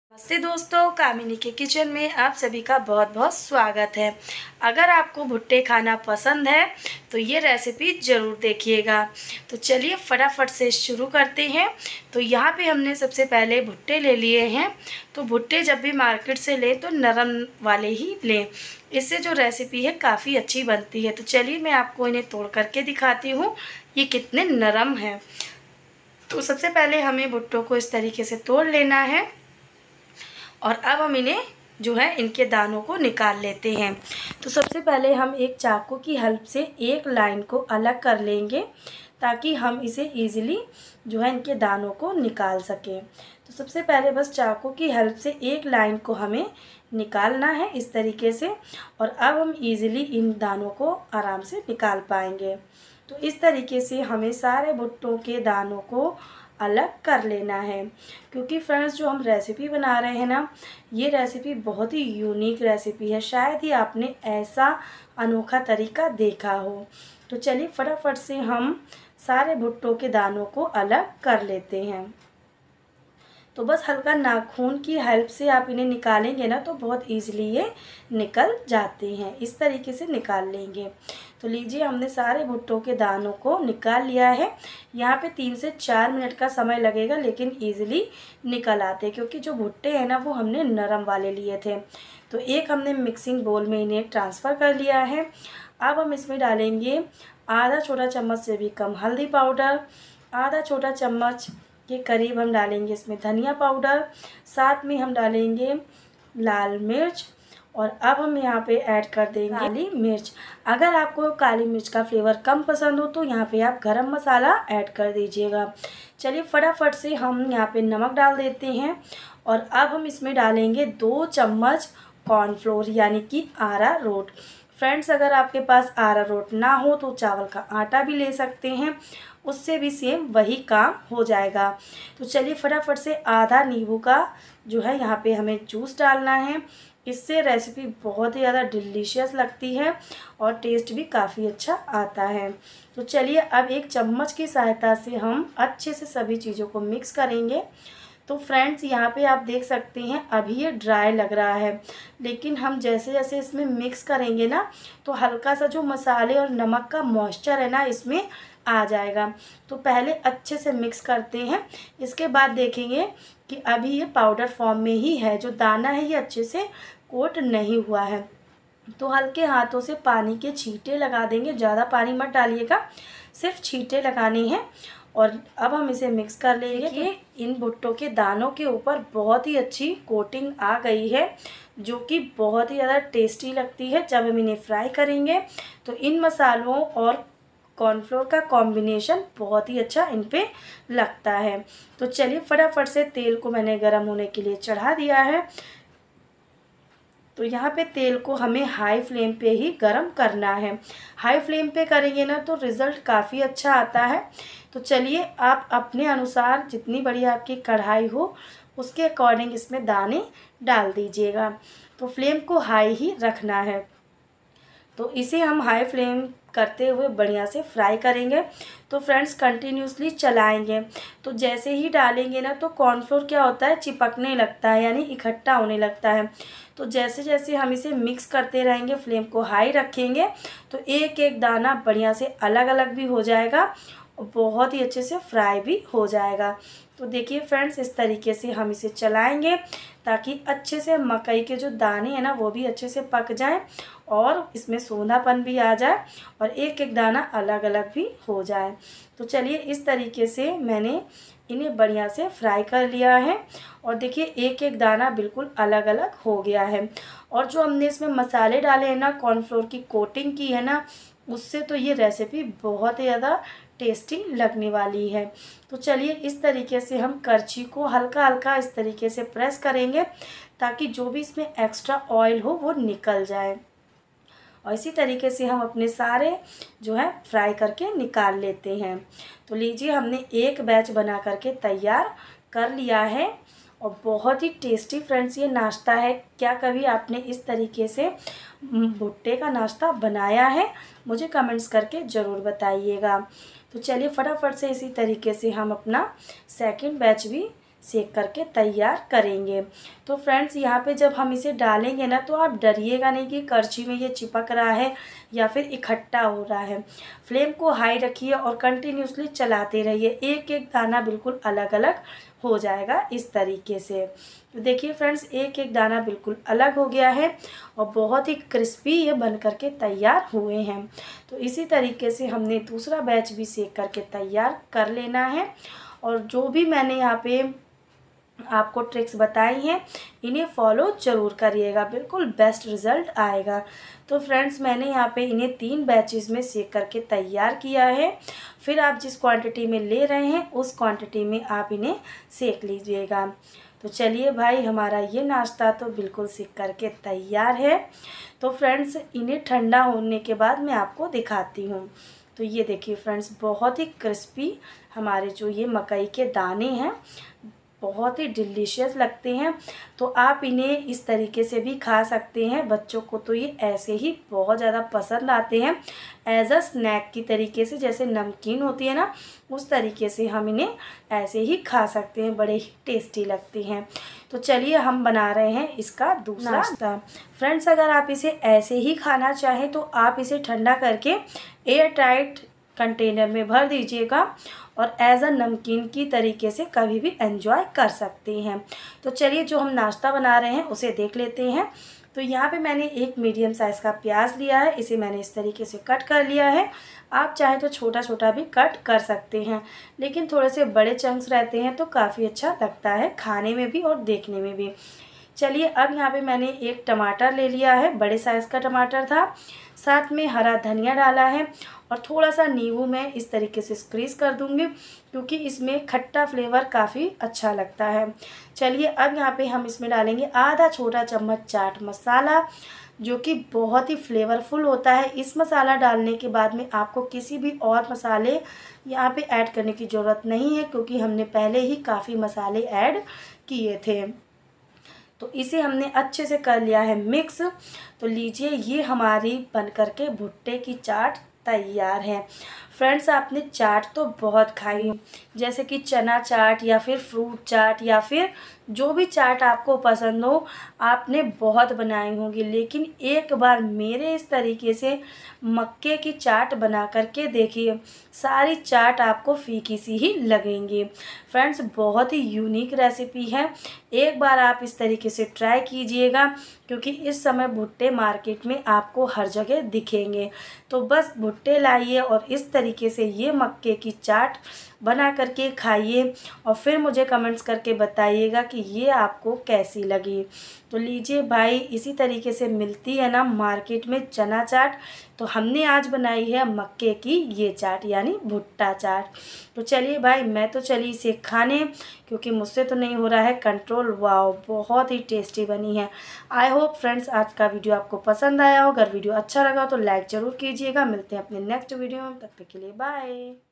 नमस्ते दोस्तों, कामिनी के किचन में आप सभी का बहुत बहुत स्वागत है। अगर आपको भुट्टे खाना पसंद है तो ये रेसिपी ज़रूर देखिएगा। तो चलिए फटाफट से शुरू करते हैं। तो यहाँ पे हमने सबसे पहले भुट्टे ले लिए हैं। तो भुट्टे जब भी मार्केट से लें तो नरम वाले ही लें, इससे जो रेसिपी है काफ़ी अच्छी बनती है। तो चलिए मैं आपको इन्हें तोड़ करके दिखाती हूँ ये कितने नरम हैं। तो सबसे पहले हमें भुट्टों को इस तरीके से तोड़ लेना है और अब हम इन्हें जो है इनके दानों को निकाल लेते हैं। तो सबसे पहले हम एक चाकू की हेल्प से एक लाइन को अलग कर लेंगे ताकि हम इसे इजीली जो है इनके दानों को निकाल सकें। तो सबसे पहले बस चाकू की हेल्प से एक लाइन को हमें निकालना है इस तरीके से, और अब हम इजीली इन दानों को आराम से निकाल पाएंगे। तो इस तरीके से हमें सारे भुट्टों के दानों को अलग कर लेना है, क्योंकि फ्रेंड्स जो हम रेसिपी बना रहे हैं ना, ये रेसिपी बहुत ही यूनिक रेसिपी है। शायद ही आपने ऐसा अनोखा तरीका देखा हो। तो चलिए फटाफट से हम सारे भुट्टों के दानों को अलग कर लेते हैं। तो बस हल्का नाखून की हेल्प से आप इन्हें निकालेंगे ना तो बहुत ईजिली ये निकल जाते हैं। इस तरीके से निकाल लेंगे। तो लीजिए हमने सारे भुट्टों के दानों को निकाल लिया है। यहाँ पे 3 से 4 मिनट का समय लगेगा, लेकिन ईजिली निकल आते हैं क्योंकि जो भुट्टे हैं ना वो हमने नरम वाले लिए थे। तो एक हमने मिक्सिंग बोल में इन्हें ट्रांसफ़र कर लिया है। अब हम इसमें डालेंगे आधा छोटा चम्मच से भी कम हल्दी पाउडर, आधा छोटा चम्मच के करीब हम डालेंगे इसमें धनिया पाउडर, साथ में हम डालेंगे लाल मिर्च, और अब हम यहाँ पे ऐड कर देंगे काली मिर्च। अगर आपको काली मिर्च का फ्लेवर कम पसंद हो तो यहाँ पे आप गरम मसाला ऐड कर दीजिएगा। चलिए फटाफट से हम यहाँ पे नमक डाल देते हैं, और अब हम इसमें डालेंगे 2 चम्मच कॉर्नफ्लोर यानी कि अरारोट। फ्रेंड्स अगर आपके पास अरारोट ना हो तो चावल का आटा भी ले सकते हैं, उससे भी सेम वही काम हो जाएगा। तो चलिए फटाफट से आधा नींबू का जो है यहाँ पे हमें जूस डालना है। इससे रेसिपी बहुत ही ज़्यादा डिलीशियस लगती है और टेस्ट भी काफ़ी अच्छा आता है। तो चलिए अब एक चम्मच की सहायता से हम अच्छे से सभी चीज़ों को मिक्स करेंगे। तो फ्रेंड्स यहाँ पे आप देख सकते हैं अभी ये ड्राई लग रहा है, लेकिन हम जैसे जैसे इसमें मिक्स करेंगे ना तो हल्का सा जो मसाले और नमक का मॉइस्चर है ना इसमें आ जाएगा। तो पहले अच्छे से मिक्स करते हैं, इसके बाद देखेंगे कि अभी ये पाउडर फॉर्म में ही है। जो दाना है ये अच्छे से कोट नहीं हुआ है। तो हल्के हाथों से पानी के छींटे लगा देंगे, ज़्यादा पानी मत डालिएगा, सिर्फ छींटे लगाने हैं। और अब हम इसे मिक्स कर लेंगे कि इन भुट्टों के दानों के ऊपर बहुत ही अच्छी कोटिंग आ गई है, जो कि बहुत ही ज़्यादा टेस्टी लगती है जब हम इन्हें फ्राई करेंगे। तो इन मसालों और कॉर्नफ्लोर का कॉम्बिनेशन बहुत ही अच्छा इन पे लगता है। तो चलिए फटाफट से तेल को मैंने गर्म होने के लिए चढ़ा दिया है। तो यहाँ पे तेल को हमें हाई फ्लेम पे ही गरम करना है। हाई फ्लेम पे करेंगे ना तो रिज़ल्ट काफ़ी अच्छा आता है। तो चलिए आप अपने अनुसार जितनी बड़ी आपकी कढ़ाई हो उसके अकॉर्डिंग इसमें दाने डाल दीजिएगा। तो फ्लेम को हाई ही रखना है। तो इसे हम हाई फ्लेम करते हुए बढ़िया से फ्राई करेंगे। तो फ्रेंड्स कंटिन्यूसली चलाएंगे। तो जैसे ही डालेंगे ना तो कॉर्नफ्लोर क्या होता है, चिपकने लगता है, यानी इकट्ठा होने लगता है। तो जैसे जैसे हम इसे मिक्स करते रहेंगे, फ्लेम को हाई रखेंगे, तो एक एक दाना बढ़िया से अलग अलग भी हो जाएगा और बहुत ही अच्छे से फ्राई भी हो जाएगा। तो देखिए फ्रेंड्स इस तरीके से हम इसे चलाएंगे ताकि अच्छे से मकई के जो दाने हैं ना वो भी अच्छे से पक जाएं और इसमें सोंधापन भी आ जाए और एक एक दाना अलग अलग भी हो जाए। तो चलिए इस तरीके से मैंने इन्हें बढ़िया से फ्राई कर लिया है, और देखिए एक एक दाना बिल्कुल अलग अलग हो गया है। और जो हमने इसमें मसाले डाले हैं ना, कॉर्नफ्लोर की कोटिंग की है ना, उससे तो ये रेसिपी बहुत ही ज़्यादा टेस्टी लगने वाली है। तो चलिए इस तरीके से हम करछी को हल्का हल्का इस तरीके से प्रेस करेंगे ताकि जो भी इसमें एक्स्ट्रा ऑयल हो वो निकल जाए। और इसी तरीके से हम अपने सारे जो है फ्राई करके निकाल लेते हैं। तो लीजिए हमने एक बैच बना करके तैयार कर लिया है और बहुत ही टेस्टी फ्रेंड्स ये नाश्ता है। क्या कभी आपने इस तरीके से भुट्टे का नाश्ता बनाया है? मुझे कमेंट्स करके ज़रूर बताइएगा। तो चलिए फटाफट से इसी तरीके से हम अपना सेकंड बैच भी सेक करके तैयार करेंगे। तो फ्रेंड्स यहाँ पे जब हम इसे डालेंगे ना तो आप डरिएगा नहीं कि करछी में ये चिपक रहा है या फिर इकट्ठा हो रहा है। फ्लेम को हाई रखिए और कंटिन्यूसली चलाते रहिए, एक एक दाना बिल्कुल अलग अलग हो जाएगा इस तरीके से। तो देखिए फ्रेंड्स, एक एक दाना बिल्कुल अलग हो गया है और बहुत ही क्रिस्पी ये बन करके तैयार हुए हैं। तो इसी तरीके से हमने दूसरा बैच भी सेक करके तैयार कर लेना है। और जो भी मैंने यहाँ पे आपको ट्रिक्स बताई हैं इन्हें फॉलो ज़रूर करिएगा, बिल्कुल बेस्ट रिज़ल्ट आएगा। तो फ्रेंड्स, मैंने यहाँ पे इन्हें 3 बैचेस में सेक करके तैयार किया है। फिर आप जिस क्वांटिटी में ले रहे हैं उस क्वांटिटी में आप इन्हें सेक लीजिएगा। तो चलिए भाई, हमारा ये नाश्ता तो बिल्कुल सेक करके तैयार है। तो फ्रेंड्स, इन्हें ठंडा होने के बाद मैं आपको दिखाती हूँ। तो ये देखिए फ्रेंड्स, बहुत ही क्रिस्पी हमारे जो ये मकई के दाने हैं बहुत ही डिलीशियस लगते हैं। तो आप इन्हें इस तरीके से भी खा सकते हैं। बच्चों को तो ये ऐसे ही बहुत ज़्यादा पसंद आते हैं, एज अ स्नैक की तरीके से, जैसे नमकीन होती है ना उस तरीके से हम इन्हें ऐसे ही खा सकते हैं, बड़े ही टेस्टी लगते हैं। तो चलिए हम बना रहे हैं इसका दूसरा नाश्ता। फ्रेंड्स, अगर आप इसे ऐसे ही खाना चाहें तो आप इसे ठंडा करके एयर टाइट कंटेनर में भर दीजिएगा और एज अ नमकीन की तरीके से कभी भी एंजॉय कर सकते हैं। तो चलिए जो हम नाश्ता बना रहे हैं उसे देख लेते हैं। तो यहाँ पे मैंने एक मीडियम साइज़ का प्याज लिया है, इसे मैंने इस तरीके से कट कर लिया है। आप चाहें तो छोटा छोटा भी कट कर सकते हैं, लेकिन थोड़े से बड़े चंक्स रहते हैं तो काफ़ी अच्छा लगता है खाने में भी और देखने में भी। चलिए अब यहाँ पे मैंने एक टमाटर ले लिया है, बड़े साइज़ का टमाटर था, साथ में हरा धनिया डाला है और थोड़ा सा नींबू मैं इस तरीके से स्क्वीज़ कर दूँगी क्योंकि इसमें खट्टा फ्लेवर काफ़ी अच्छा लगता है। चलिए अब यहाँ पे हम इसमें डालेंगे आधा छोटा चम्मच चाट मसाला, जो कि बहुत ही फ्लेवरफुल होता है। इस मसाला डालने के बाद में आपको किसी भी और मसाले यहाँ पे ऐड करने की ज़रूरत नहीं है क्योंकि हमने पहले ही काफ़ी मसाले ऐड किए थे। तो इसे हमने अच्छे से कर लिया है मिक्स। तो लीजिए, ये हमारी बन करके भुट्टे की चाट तैयार है। फ्रेंड्स, आपने चाट तो बहुत खाई, जैसे कि चना चाट या फिर फ्रूट चाट या फिर जो भी चाट आपको पसंद हो आपने बहुत बनाई होंगी, लेकिन एक बार मेरे इस तरीके से मक्के की चाट बना करके देखिए, सारी चाट आपको फीकी सी ही लगेंगी। फ्रेंड्स, बहुत ही यूनिक रेसिपी है, एक बार आप इस तरीके से ट्राई कीजिएगा क्योंकि इस समय भुट्टे मार्केट में आपको हर जगह दिखेंगे। तो बस भुट्टे लाइए और इस तरीके से ये मक्के की चाट बना करके खाइए और फिर मुझे कमेंट्स करके बताइएगा कि ये आपको कैसी लगी। तो लीजिए भाई, इसी तरीके से मिलती है ना मार्केट में चना चाट, तो हमने आज बनाई है मक्के की ये चाट यानी भुट्टा चाट। तो चलिए भाई, मैं तो चली इसे खाने क्योंकि मुझसे तो नहीं हो रहा है कंट्रोल। वाओ, बहुत ही टेस्टी बनी है। आई होप फ्रेंड्स आज का वीडियो आपको पसंद आया हो। अगर वीडियो अच्छा लगा तो लाइक ज़रूर कीजिएगा। मिलते हैं अपने नेक्स्ट वीडियो में, तब तक के लिए बाय।